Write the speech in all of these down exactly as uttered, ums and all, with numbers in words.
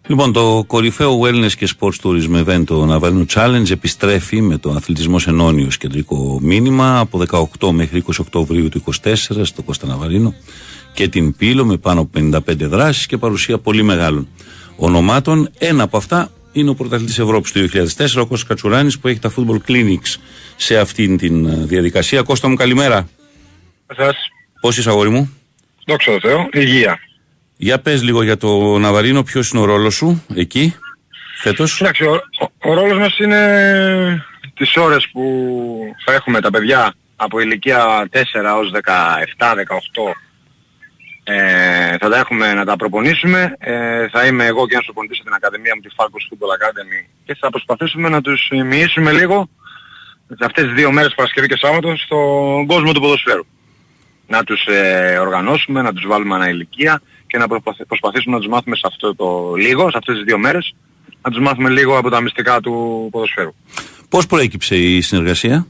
Λοιπόν, το κορυφαίο wellness και sports tourism event, το Ναβαρίνο Challenge, επιστρέφει με το Αθλητισμός Ενώνιος κεντρικό μήνυμα από δεκαοκτώ μέχρι είκοσι Οκτωβρίου του είκοσι τέσσερα στο Κώστα Ναβαρίνο και την Πύλο, με πάνω από πενήντα πέντε δράσεις και παρουσία πολύ μεγάλων ονομάτων. Ένα από αυτά είναι ο πρωταθλητής Ευρώπης του δύο χιλιάδες τέσσερα, ο Κώστας Κατσουράνης, που έχει τα football clinics σε αυτήν την διαδικασία. Κώστα μου, καλημέρα. Σας. Πώς είσαι, αγόρι μου? Δόξα τω Θεώ, υγεία. Για πες λίγο για το Ναβαρίνο, ποιος είναι ο ρόλος σου εκεί φέτος? Εντάξει, ο, ο, ο ρόλος μας είναι τις ώρες που θα έχουμε τα παιδιά από ηλικία τέσσερα ως δεκαεπτά δεκαοκτώ, ε, θα τα έχουμε να τα προπονήσουμε. Ε, θα είμαι εγώ και ένας προπονητής από την Ακαδημία μου, τη Falcons Football Academy, και θα προσπαθήσουμε να τους μοιήσουμε λίγο αυτές τις δύο μέρες, Παρασκευή και Σάββατο, στον κόσμο του ποδοσφαίρου. Να τους ε, οργανώσουμε, να τους βάλουμε ανά ηλικία και να προσπαθήσουμε να τους μάθουμε σε αυτό το λίγο, σε αυτές τις δύο μέρες, να τους μάθουμε λίγο από τα μυστικά του ποδοσφαίρου. Πώς προέκυψε η συνεργασία?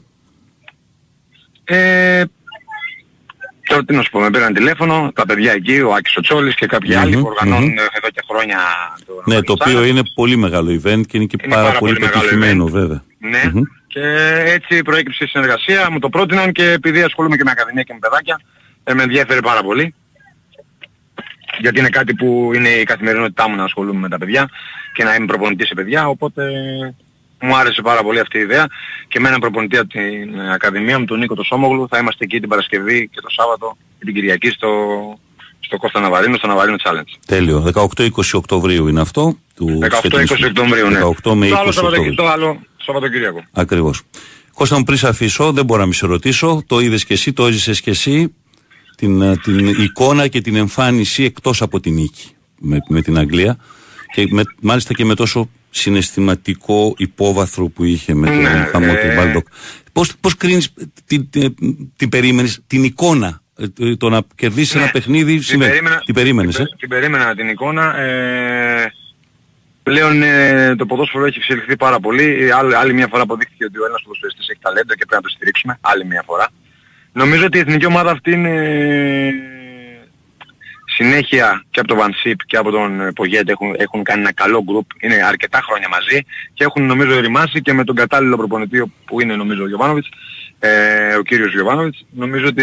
Ε, τώρα τι να σου πω, με πήραν τηλέφωνο, τα παιδιά εκεί, ο Άκης ο Τσόλης και κάποιοι mm-hmm, άλλοι που οργανώνουν mm-hmm. εδώ και χρόνια το Ναι, το οποίο είναι πολύ μεγάλο event και είναι και είναι πάρα, πάρα πολύ, πολύ πετυχημένο βέβαια. Ναι, mm-hmm. και έτσι προέκυψε η συνεργασία, μου το πρότειναν και επειδή ασχολούμαι και με ακαδημία και με παιδάκια, ε, με ενδιαφέρει πάρα πολύ. Γιατί είναι κάτι που είναι η καθημερινότητά μου να ασχολούμαι με τα παιδιά και να είμαι προπονητής σε παιδιά, οπότε μου άρεσε πάρα πολύ αυτή η ιδέα και με έναν προπονητή από την Ακαδημία μου, τον Νίκο το Σόμογλου, θα είμαστε εκεί την Παρασκευή και το Σάββατο και την Κυριακή στο, στο Κώστα Ναβαρίνο, στο Ναβαρίνο Challenge. Τέλειο. δεκαοκτώ είκοσι Οκτωβρίου είναι αυτό. δεκαοκτώ είκοσι Οκτωβρίου, ναι. δεκαοκτώ με είκοσι Οκτωβρίου. Το άλλο Σαββατοκύριακο. Ακριβώς. Κώστα μου, πριν σε αφήσω, δεν μπορώ να μη σε ρωτήσω, το είδες και εσύ, το έζησες και εσύ, την, την εικόνα και την εμφάνιση εκτός από την νίκη με, με την Αγγλία και με, μάλιστα και με τόσο συναισθηματικό υπόβαθρο που είχε με τον ναι, χαμό ε... του Μπάλντοκ. Πώς, πώς κρίνεις την, την, την περίμενες, την εικόνα, το να κερδίσεις ναι, ένα παιχνίδι, την, σημαίνει, περίμενα, την περίμενες, την, ε? την περίμενα την εικόνα. Ε, πλέον ε, το ποδόσφαιρο έχει εξελιχθεί πάρα πολύ. Άλλη, άλλη μια φορά αποδείχθηκε ότι ο ένας ποδοσφαιριστής έχει ταλέντο και πρέπει να το στηρίξουμε. Άλλη μια φορά. Νομίζω ότι η εθνική ομάδα αυτή είναι συνέχεια και από τον Βανσίπ και από τον Πογέτ έχουν, έχουν κάνει ένα καλό γκρουπ, είναι αρκετά χρόνια μαζί και έχουν νομίζω ρημάσει και με τον κατάλληλο προπονητή που είναι νομίζω ο Γιοβάνοβιτς, ε, ο κύριος Γιοβάνοβιτς. Νομίζω ότι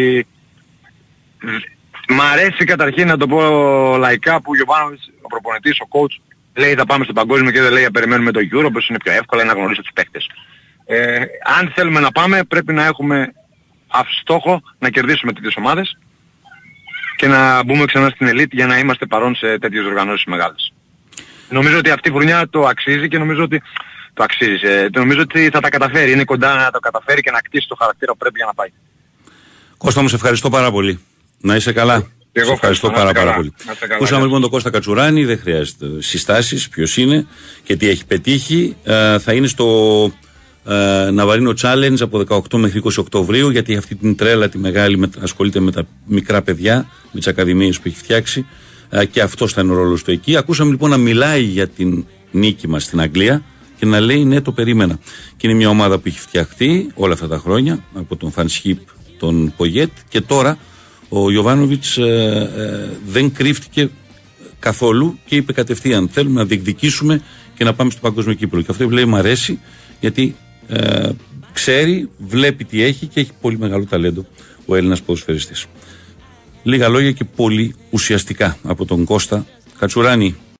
μ' αρέσει καταρχήν να το πω λαϊκά που ο Γιοβάνοβιτς, ο προπονητής, ο coach, λέει θα πάμε στο παγκόσμιο και δεν λέει να περιμένουμε το Euro, πως είναι πιο εύκολο να γνωρίσω τους παίκτες. Ε, αν θέλουμε να πάμε πρέπει να έχουμε στόχο να κερδίσουμε τέτοιες ομάδες και να μπούμε ξανά στην ελίτ για να είμαστε παρόν σε τέτοιες οργανώσεις μεγάλες. Νομίζω ότι αυτή η χρονιά το αξίζει και νομίζω ότι το αξίζει. Ε, νομίζω ότι θα τα καταφέρει. Είναι κοντά να το καταφέρει και να κτίσει το χαρακτήρα που πρέπει για να πάει. Κώστα μου, σε ευχαριστώ πάρα πολύ. Να είσαι καλά. Και εγώ σε ευχαριστώ πάρα, πάρα καλά. πολύ. Ακούσαμε λοιπόν τον Κώστα Κατσουράνη, δεν χρειάζεται συστάσεις, ποιος είναι και τι έχει πετύχει. Ε, θα είναι στο Uh, Ναβαρίνο Challenge από δεκαοκτώ μέχρι είκοσι Οκτωβρίου, γιατί αυτή την τρέλα τη μεγάλη με, ασχολείται με τα μικρά παιδιά, με τις ακαδημίες που έχει φτιάξει, uh, και αυτός θα είναι ο ρόλος του εκεί. Ακούσαμε λοιπόν να μιλάει για την νίκη μας στην Αγγλία και να λέει ναι, το περίμενα. Και είναι μια ομάδα που έχει φτιαχτεί όλα αυτά τα χρόνια από τον Φανσχίπ, τον Πογέτ, και τώρα ο Γιοβάνοβιτς uh, uh, δεν κρύφτηκε καθόλου και είπε κατευθείαν θέλουμε να διεκδικήσουμε και να πάμε στο παγκόσμιο κύπελλο. Και αυτό λέει μου αρέσει, γιατί Ε, ξέρει, βλέπει τι έχει και έχει πολύ μεγάλο ταλέντο ο Έλληνας ποδοσφαιριστής. Λίγα λόγια και πολύ ουσιαστικά από τον Κώστα Κατσουράνη.